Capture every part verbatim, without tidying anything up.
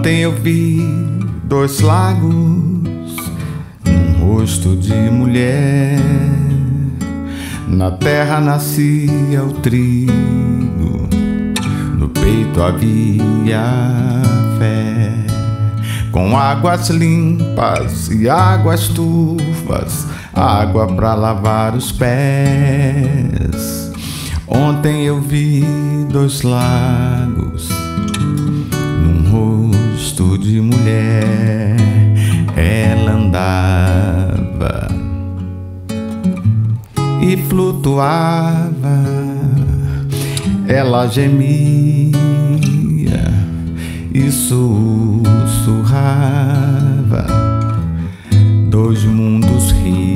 Ontem eu vi dois lagos num rosto de mulher. Na terra nascia o trigo, no peito havia fé. Com águas limpas e águas turvas, água pra lavar os pés. Ontem eu vi dois lagos num rosto de mulher. Ela andava e flutuava, ela gemia e sussurrava. Dois mundos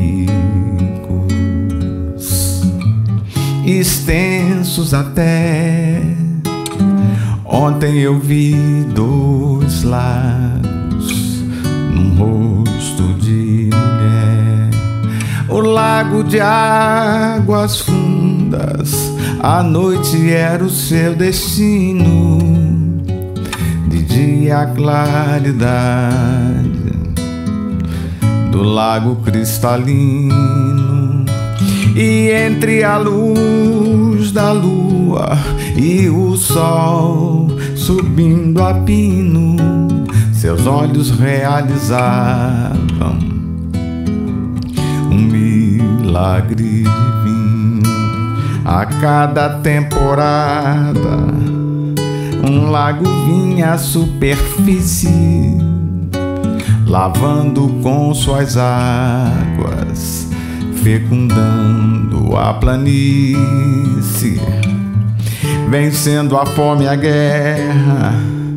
ricos, extensos até. Ontem eu vi dois lagos num rosto de mulher. O lago de águas fundas, a noite era o seu destino. De dia a claridade do lago cristalino, e entre a luz da lua e o sol subindo a pino, seus olhos realizavam um milagre divino. A cada temporada um lago vinha à superfície, lavando com suas águas, fecundando a planície, vencendo a fome e a guerra,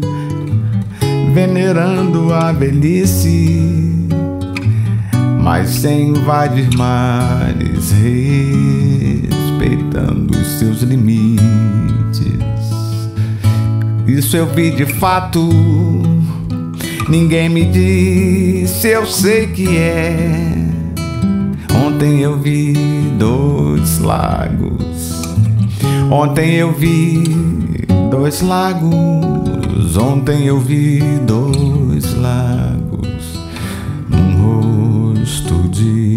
venerando a velhice, mas sem invadir mares, respeitando os seus limites. Isso eu vi de fato, ninguém me disse, eu sei que é. Ontem eu vi dois lagos. Ontem eu vi dois lagos. Ontem eu vi dois lagos num rosto de